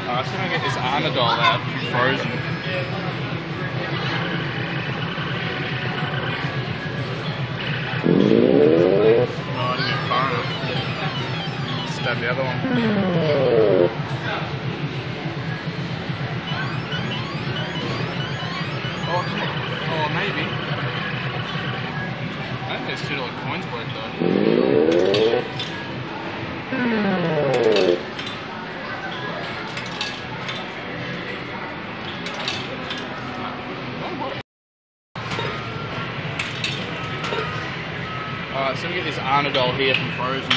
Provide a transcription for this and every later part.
I was gonna get this Armadol out from Frozen. Oh, I didn't get far enough. Stab the other one. Oh, maybe. I think there's $2 coins worth though. Alright, so we get this Armadol here from Frozen.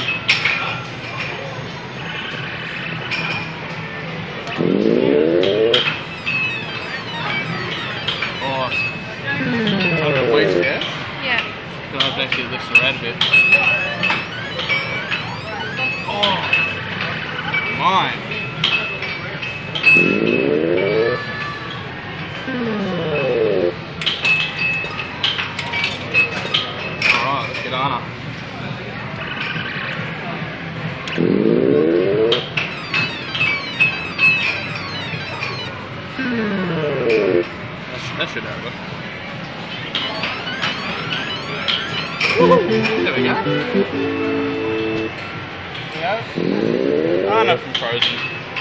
Oh, I'm gonna wait here. Yeah. Can I actually lift the red a bit? Oh, mine. Alright, let's get Anna. That should have it. There we go. Yeah. Anna from Frozen.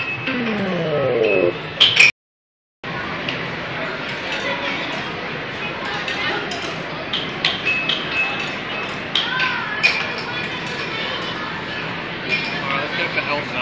Alright, let's go for Elsa.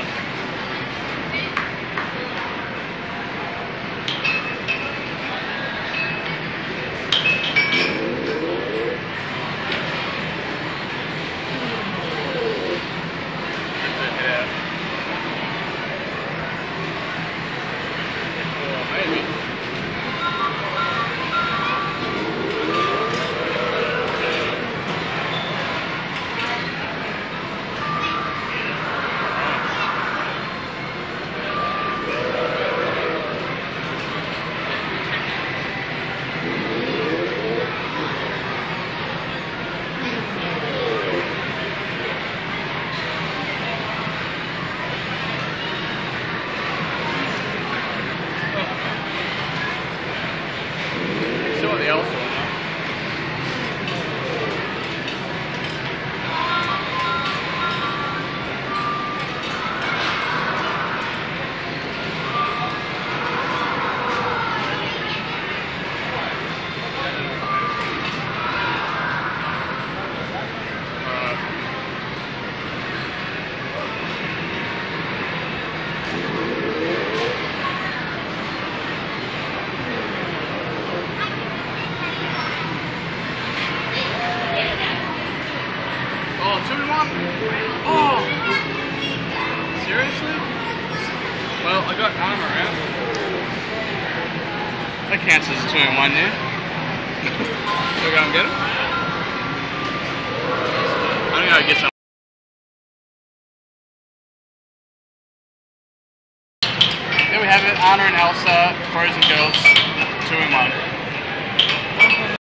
The Elsa one. Oh, 2 in 1? Oh! Seriously? Well, I got armor out. That counts as a 2 in 1 there. Shall we go and get him? I'm gonna go get some. There we have it, Anna and Elsa, Frozen Girls, 2 in 1.